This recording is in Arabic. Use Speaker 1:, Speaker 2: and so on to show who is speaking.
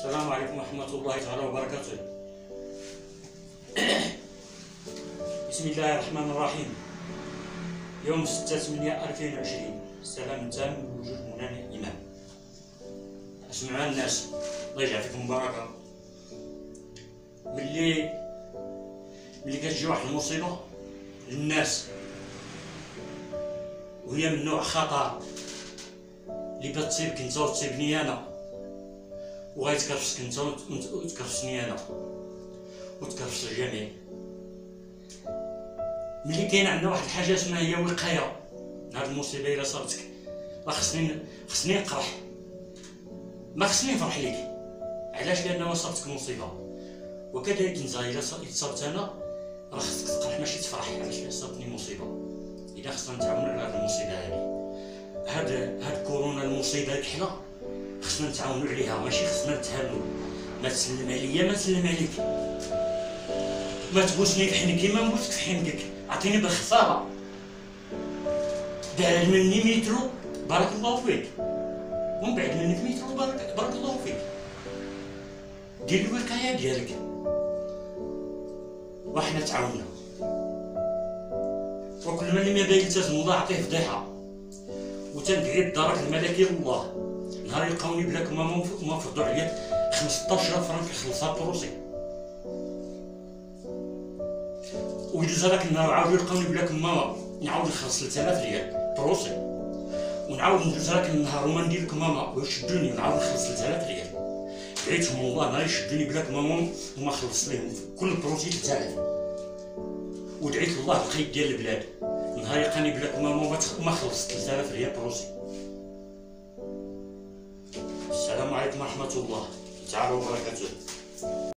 Speaker 1: السلام عليكم ورحمة الله تعالى وبركاته. بسم الله الرحمن الرحيم. يوم 6/8/2020 السلام التام بوجود مولانا الإمام. اسمعوا الناس، الله يجعل فيكم بركة. ملي كتجي واحد المصيبة للناس وهي من نوع خطر اللي بتصيبك انت وتصيبني انا وغيتكرفسك انت وتكرفسني انا وتكرفس الجميع. ملي كاين عندنا واحد الحاجه اسمها هي وقايه من هاد المصيبه الا صابتك، راه خصني نقرح، ما خصني نفرح ليك. علاش؟ لانه صابتك مصيبه، وكذلك انت الا صابت انا راه خصك تقرح ماشي تفرح. علاش؟ لان صابتني مصيبه. اذا خصنا نتعاونوا على هاد المصيبه هاد كورونا المصيبه الكحله خصنا نتعاونوا عليها، ماشي خصنا نتهانوا. ما تسلم عليا ما نسلم عليك، ما تبوسني في حنكي ما نبوسك في حنكك، عطيني بالخساره. بعد مني ميترو بارك الله فيك، ومن بعد منك ميترو بارك الله فيك. دير الوقايه ديالك وحنا تعاوننا. وكل من لم يلتزم الله عطيه فضيحه. وتندعي الدرك الملكي لله نهار يلقاوني بلا كمامه وما فرضوا عليا 15 فرنك يخلصها بروسي، ويدوز هذاك النهار عاودوا يلقاوني بلا كمامه نعاود نخلص 3000 ريال بروسي، ونعاود ندوز هذاك النهار وما ندير كمامه ويشدوني ونعاود نخلص 3000 ريال. دعيتهم الله نهار يشدوني بلا كمامه وما خلصت لهم كل بروسي 3000. ودعيت الله القيد ديال البلاد نهار يلقاني بلا كمامه وما خلصت 3000 ريال بروسي. السلام عليكم ورحمة الله تعالى وبركاته.